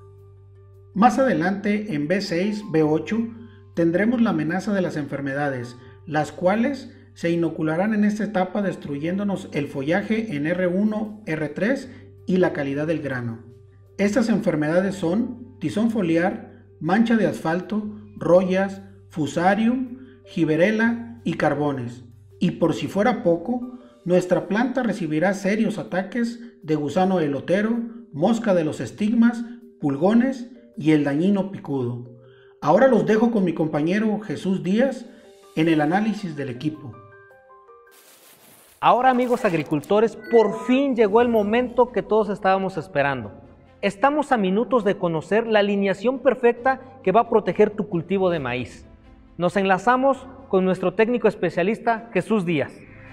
Más adelante, en B seis, B ocho, tendremos la amenaza de las enfermedades, las cuales se inocularán en esta etapa destruyéndonos el follaje en R uno, R tres y la calidad del grano. Estas enfermedades son tizón foliar, mancha de asfalto, rollas, fusarium, giberela y carbones. Y por si fuera poco, nuestra planta recibirá serios ataques de gusano elotero, mosca de los estigmas, pulgones y el dañino picudo. Ahora los dejo con mi compañero Jesús Díaz en el análisis del equipo. Ahora, amigos agricultores, por fin llegó el momento que todos estábamos esperando. Estamos a minutos de conocer la alineación perfecta que va a proteger tu cultivo de maíz. Nos enlazamos con nuestro técnico especialista Jesús Díaz.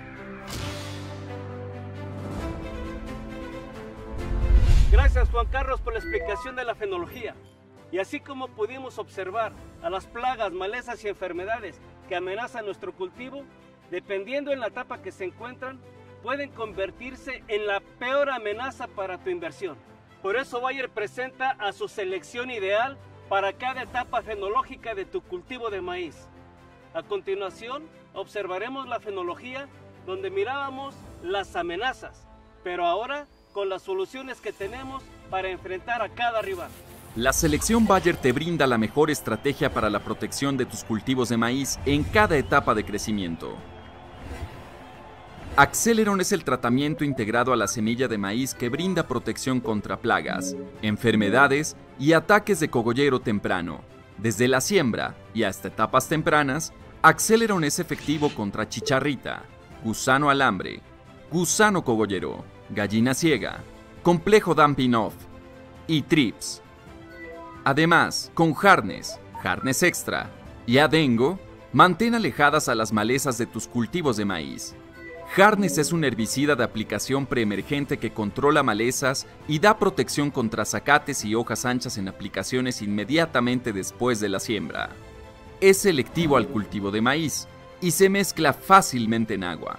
Gracias, Juan Carlos, por la explicación de la fenología. Y así como pudimos observar a las plagas, malezas y enfermedades que amenazan nuestro cultivo, dependiendo en la etapa que se encuentran, pueden convertirse en la peor amenaza para tu inversión. Por eso Bayer presenta a su selección ideal para cada etapa fenológica de tu cultivo de maíz. A continuación, observaremos la fenología donde mirábamos las amenazas, pero ahora con las soluciones que tenemos para enfrentar a cada rival. La selección Bayer te brinda la mejor estrategia para la protección de tus cultivos de maíz en cada etapa de crecimiento. Acceleron es el tratamiento integrado a la semilla de maíz que brinda protección contra plagas, enfermedades y ataques de cogollero temprano. Desde la siembra y hasta etapas tempranas, Acceleron es efectivo contra chicharrita, gusano alambre, gusano cogollero, gallina ciega, complejo damping off y trips. Además, con Harness, Harness Extra y Adengo, mantén alejadas a las malezas de tus cultivos de maíz. Harness es un herbicida de aplicación preemergente que controla malezas y da protección contra zacates y hojas anchas en aplicaciones inmediatamente después de la siembra. Es selectivo al cultivo de maíz y se mezcla fácilmente en agua.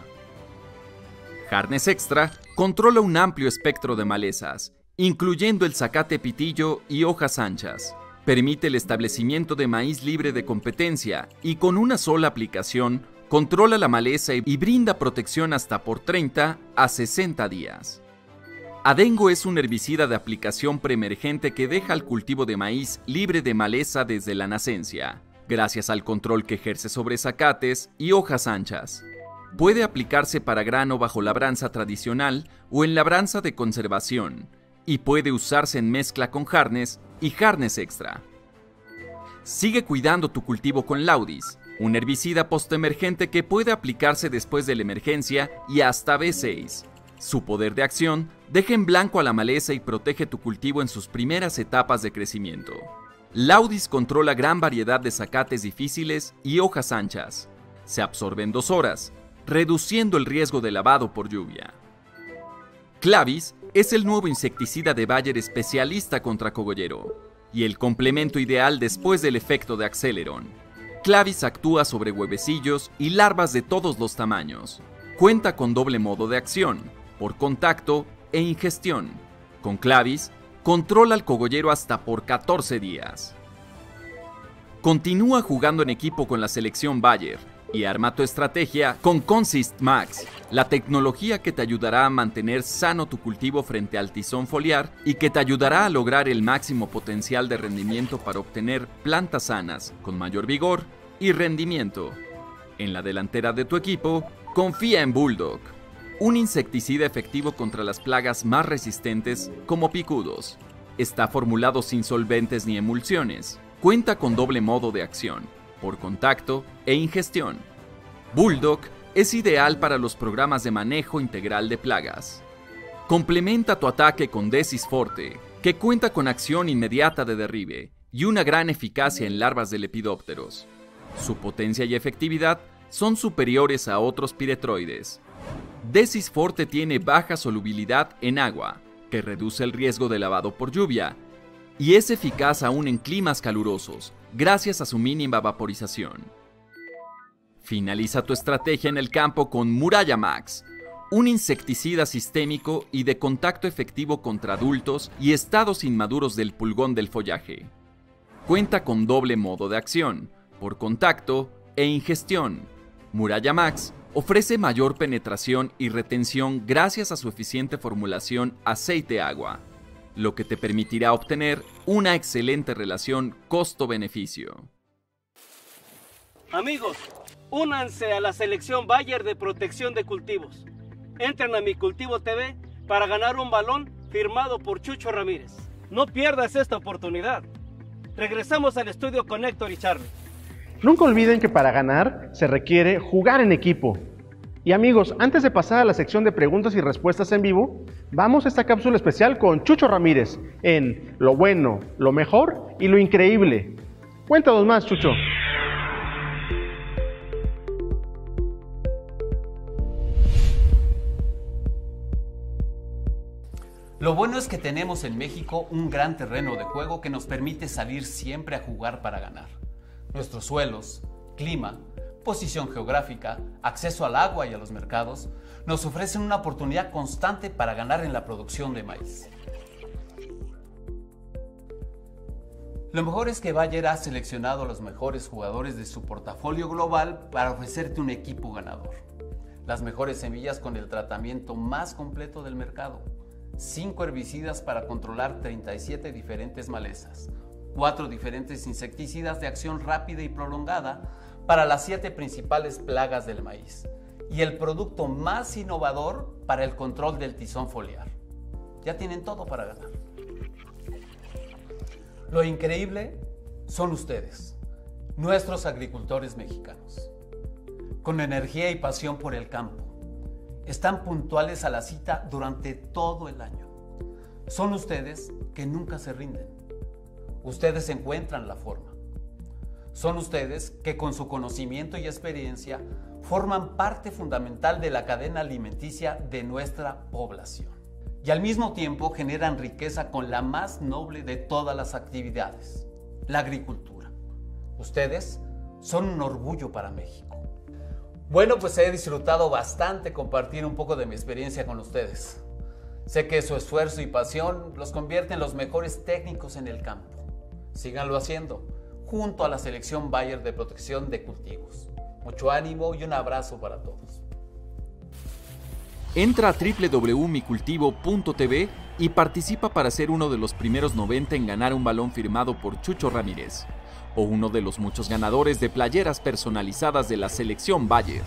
Harness Extra controla un amplio espectro de malezas, incluyendo el zacate pitillo y hojas anchas. Permite el establecimiento de maíz libre de competencia y con una sola aplicación controla la maleza y brinda protección hasta por treinta a sesenta días. Adengo es un herbicida de aplicación preemergente que deja al cultivo de maíz libre de maleza desde la nacencia, gracias al control que ejerce sobre zacates y hojas anchas. Puede aplicarse para grano bajo labranza tradicional o en labranza de conservación, y puede usarse en mezcla con Harness y Harness Extra. Sigue cuidando tu cultivo con Laudis, un herbicida postemergente que puede aplicarse después de la emergencia y hasta B seis. Su poder de acción deja en blanco a la maleza y protege tu cultivo en sus primeras etapas de crecimiento. Laudis controla gran variedad de zacates difíciles y hojas anchas. Se absorbe en dos horas, reduciendo el riesgo de lavado por lluvia. Clavis es el nuevo insecticida de Bayer especialista contra cogollero y el complemento ideal después del efecto de Acceleron. Clavis actúa sobre huevecillos y larvas de todos los tamaños. Cuenta con doble modo de acción, por contacto e ingestión. Con Clavis, controla al cogollero hasta por catorce días. Continúa jugando en equipo con la selección Bayer y arma tu estrategia con Consist Max, la tecnología que te ayudará a mantener sano tu cultivo frente al tizón foliar y que te ayudará a lograr el máximo potencial de rendimiento para obtener plantas sanas, con mayor vigor y rendimiento. En la delantera de tu equipo, confía en Bulldog, un insecticida efectivo contra las plagas más resistentes como picudos. Está formulado sin solventes ni emulsiones. Cuenta con doble modo de acción, por contacto e ingestión. Bulldog es ideal para los programas de manejo integral de plagas. Complementa tu ataque con Decis Forte, que cuenta con acción inmediata de derribe y una gran eficacia en larvas de lepidópteros. Su potencia y efectividad son superiores a otros piretroides. Decis Forte tiene baja solubilidad en agua, que reduce el riesgo de lavado por lluvia, y es eficaz aún en climas calurosos, gracias a su mínima vaporización. Finaliza tu estrategia en el campo con Muralla Max, un insecticida sistémico y de contacto efectivo contra adultos y estados inmaduros del pulgón del follaje. Cuenta con doble modo de acción, por contacto e ingestión. Muralla Max ofrece mayor penetración y retención gracias a su eficiente formulación aceite-agua, lo que te permitirá obtener una excelente relación costo-beneficio. Amigos, únanse a la selección Bayer de protección de cultivos. Entren a Mi Cultivo T V para ganar un balón firmado por Chucho Ramírez. No pierdas esta oportunidad. Regresamos al estudio con Héctor y Charlie. Nunca olviden que para ganar se requiere jugar en equipo. Y amigos, antes de pasar a la sección de preguntas y respuestas en vivo, vamos a esta cápsula especial con Chucho Ramírez en lo bueno, lo mejor y lo increíble. Cuéntanos más, Chucho. Lo bueno es que tenemos en México un gran terreno de juego que nos permite salir siempre a jugar para ganar. Nuestros suelos, clima, posición geográfica, acceso al agua y a los mercados, nos ofrecen una oportunidad constante para ganar en la producción de maíz. Lo mejor es que Bayer ha seleccionado a los mejores jugadores de su portafolio global para ofrecerte un equipo ganador. Las mejores semillas con el tratamiento más completo del mercado. cinco herbicidas para controlar treinta y siete diferentes malezas. cuatro diferentes insecticidas de acción rápida y prolongada para las siete principales plagas del maíz. Y el producto más innovador para el control del tizón foliar. Ya tienen todo para ganar. Lo increíble son ustedes, nuestros agricultores mexicanos. Con energía y pasión por el campo. Están puntuales a la cita durante todo el año. Son ustedes que nunca se rinden. Ustedes encuentran la forma. Son ustedes que con su conocimiento y experiencia forman parte fundamental de la cadena alimenticia de nuestra población. Y al mismo tiempo generan riqueza con la más noble de todas las actividades, la agricultura. Ustedes son un orgullo para México. Bueno, pues he disfrutado bastante compartir un poco de mi experiencia con ustedes. Sé que su esfuerzo y pasión los convierte en los mejores técnicos en el campo. Síganlo haciendo, junto a la selección Bayer de protección de cultivos. Mucho ánimo y un abrazo para todos. Entra a doble u doble u doble u punto mi cultivo punto t v y participa para ser uno de los primeros noventa en ganar un balón firmado por Chucho Ramírez, o uno de los muchos ganadores de playeras personalizadas de la selección Bayer.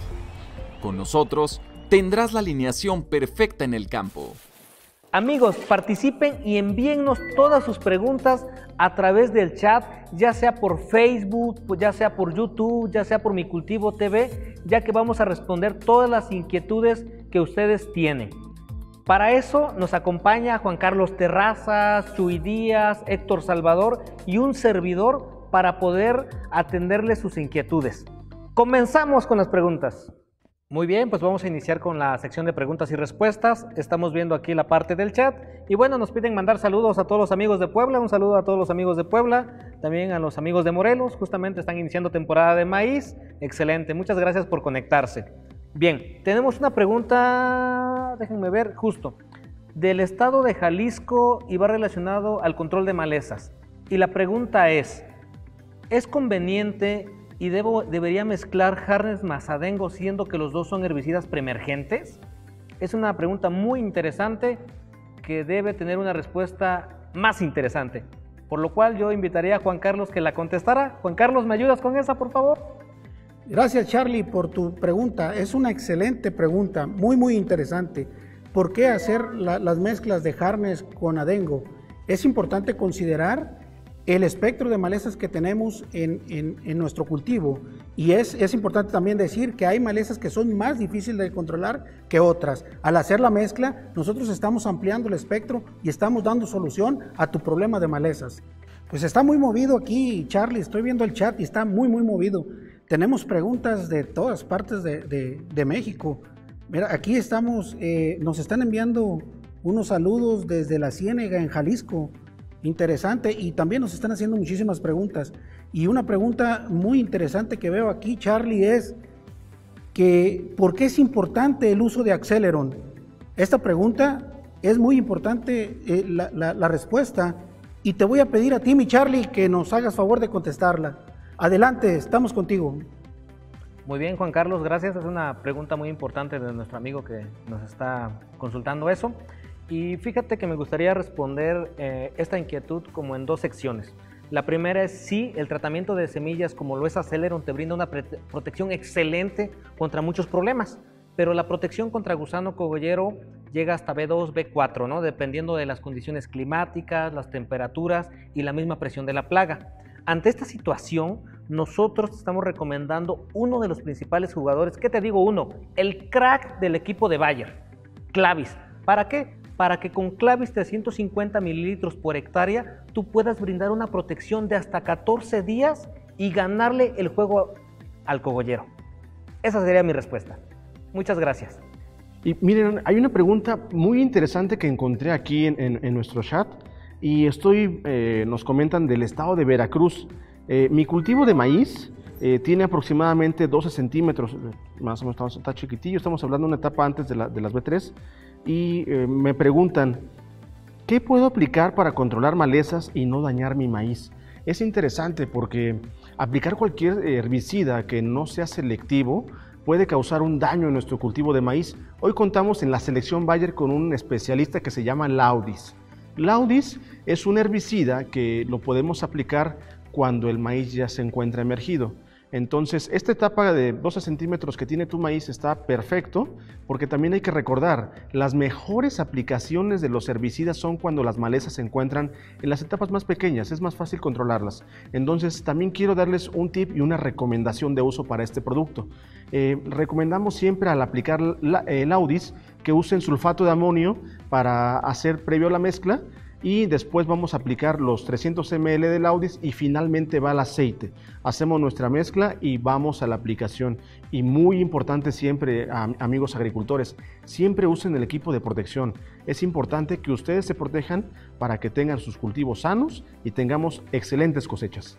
Con nosotros tendrás la alineación perfecta en el campo. Amigos, participen y envíennos todas sus preguntas a través del chat, ya sea por Facebook, ya sea por YouTube, ya sea por Mi Cultivo T V, ya que vamos a responder todas las inquietudes que ustedes tienen. Para eso nos acompaña Juan Carlos Terrazas, Chuy Díaz, Héctor Salvador y un servidor para poder atenderles sus inquietudes. Comenzamos con las preguntas. Muy bien, pues vamos a iniciar con la sección de preguntas y respuestas. Estamos viendo aquí la parte del chat y bueno, nos piden mandar saludos a todos los amigos de Puebla, un saludo a todos los amigos de Puebla, también a los amigos de Morelos, justamente están iniciando temporada de maíz. Excelente, muchas gracias por conectarse. Bien, tenemos una pregunta, déjenme ver, justo, del estado de Jalisco y va relacionado al control de malezas. Y la pregunta es, ¿es conveniente y debo, debería mezclar Harnes más Adengo siendo que los dos son herbicidas preemergentes? Es una pregunta muy interesante que debe tener una respuesta más interesante, por lo cual yo invitaría a Juan Carlos que la contestara. Juan Carlos, ¿me ayudas con esa, por favor? Gracias, Charlie, por tu pregunta. Es una excelente pregunta, muy muy interesante. ¿Por qué hacer la, las mezclas de Harnes con Adengo? Es importante considerar el espectro de malezas que tenemos en, en, en nuestro cultivo, y es, es importante también decir que hay malezas que son más difíciles de controlar que otras. Al hacer la mezcla, nosotros estamos ampliando el espectro y estamos dando solución a tu problema de malezas. Pues está muy movido aquí, Charlie, estoy viendo el chat y está muy muy movido. Tenemos preguntas de todas partes de, de, de México. Mira, aquí estamos, eh, nos están enviando unos saludos desde La Ciénega en Jalisco. Interesante, y también nos están haciendo muchísimas preguntas. Y una pregunta muy interesante que veo aquí, Charlie, es que ¿por qué es importante el uso de Acceleron? Esta pregunta es muy importante, eh, la, la, la respuesta, y te voy a pedir a ti, mi Charlie, que nos hagas favor de contestarla. Adelante, estamos contigo. Muy bien, Juan Carlos, gracias. Es una pregunta muy importante de nuestro amigo que nos está consultando eso. Y fíjate que me gustaría responder eh, esta inquietud como en dos secciones. La primera es sí, el tratamiento de semillas como lo es Acceleron te brinda una protección excelente contra muchos problemas, pero la protección contra gusano cogollero llega hasta B dos, B cuatro, ¿no? Dependiendo de las condiciones climáticas, las temperaturas y la misma presión de la plaga. Ante esta situación, nosotros te estamos recomendando uno de los principales jugadores, ¿qué te digo uno? El crack del equipo de Bayer, Clavis. ¿Para qué? Para que con Clavis trescientos cincuenta mililitros por hectárea tú puedas brindar una protección de hasta catorce días y ganarle el juego al cogollero. Esa sería mi respuesta. Muchas gracias. Y miren, hay una pregunta muy interesante que encontré aquí en, en, en nuestro chat y estoy, eh, nos comentan del estado de Veracruz. Eh, mi cultivo de maíz eh, tiene aproximadamente doce centímetros, más o menos está chiquitillo, estamos hablando de una etapa antes de, la, de las B tres, y eh, me preguntan, ¿qué puedo aplicar para controlar malezas y no dañar mi maíz? Es interesante porque aplicar cualquier herbicida que no sea selectivo puede causar un daño en nuestro cultivo de maíz. Hoy contamos en la selección Bayer con un especialista que se llama Laudis. Laudis es un herbicida que lo podemos aplicar cuando el maíz ya se encuentra emergido. Entonces, esta etapa de doce centímetros que tiene tu maíz está perfecto, porque también hay que recordar, las mejores aplicaciones de los herbicidas son cuando las malezas se encuentran en las etapas más pequeñas, es más fácil controlarlas. Entonces, también quiero darles un tip y una recomendación de uso para este producto. Eh, recomendamos siempre al aplicar la, eh, Laudis que usen sulfato de amonio para hacer previo a la mezcla, y después vamos a aplicar los trescientos mililitros de Laudis y finalmente va el aceite. Hacemos nuestra mezcla y vamos a la aplicación. Y muy importante siempre, amigos agricultores, siempre usen el equipo de protección. Es importante que ustedes se protejan para que tengan sus cultivos sanos y tengamos excelentes cosechas.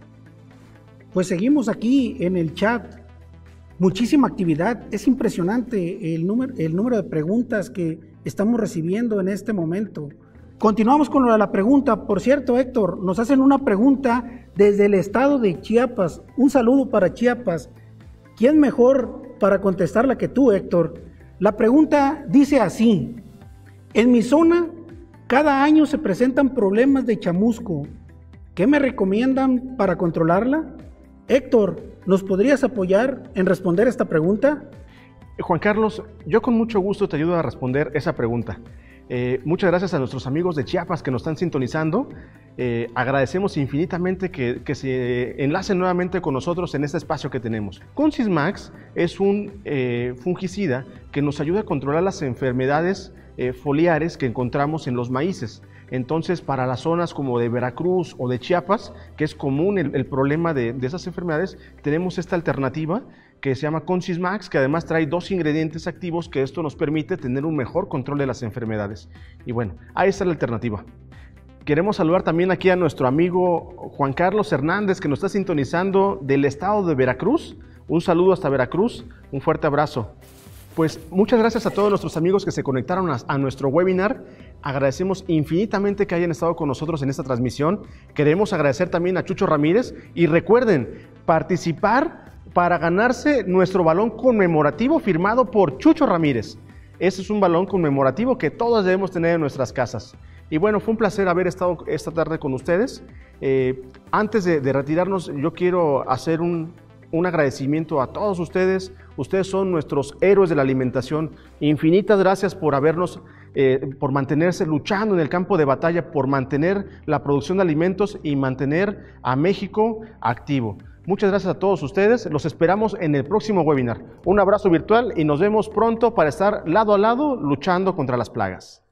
Pues seguimos aquí en el chat. Muchísima actividad. Es impresionante el número, el número de preguntas que estamos recibiendo en este momento. Continuamos con lo de la pregunta. Por cierto, Héctor, nos hacen una pregunta desde el estado de Chiapas. Un saludo para Chiapas. ¿Quién mejor para contestarla que tú, Héctor? La pregunta dice así: en mi zona, cada año se presentan problemas de chamusco. ¿Qué me recomiendan para controlarla? Héctor, ¿nos podrías apoyar en responder esta pregunta? Juan Carlos, yo con mucho gusto te ayudo a responder esa pregunta. Eh, muchas gracias a nuestros amigos de Chiapas que nos están sintonizando. Eh, agradecemos infinitamente que, que se enlacen nuevamente con nosotros en este espacio que tenemos. Consismax es un eh, fungicida que nos ayuda a controlar las enfermedades eh, foliares que encontramos en los maíces. Entonces, para las zonas como de Veracruz o de Chiapas, que es común el, el problema de, de esas enfermedades, tenemos esta alternativa que se llama Consismax, que además trae dos ingredientes activos que esto nos permite tener un mejor control de las enfermedades. Y bueno, ahí está la alternativa. Queremos saludar también aquí a nuestro amigo Juan Carlos Hernández, que nos está sintonizando del estado de Veracruz. Un saludo hasta Veracruz, un fuerte abrazo. Pues muchas gracias a todos nuestros amigos que se conectaron a, a nuestro webinar. Agradecemos infinitamente que hayan estado con nosotros en esta transmisión. Queremos agradecer también a Chucho Ramírez y recuerden participar para ganarse nuestro balón conmemorativo firmado por Chucho Ramírez. Ese es un balón conmemorativo que todos debemos tener en nuestras casas. Y bueno, fue un placer haber estado esta tarde con ustedes. Eh, antes de, de retirarnos, yo quiero hacer un, un agradecimiento a todos ustedes. Ustedes son nuestros héroes de la alimentación. Infinitas gracias por habernos, eh, por mantenerse luchando en el campo de batalla, por mantener la producción de alimentos y mantener a México activo. Muchas gracias a todos ustedes. Los esperamos en el próximo webinar. Un abrazo virtual y nos vemos pronto para estar lado a lado luchando contra las plagas.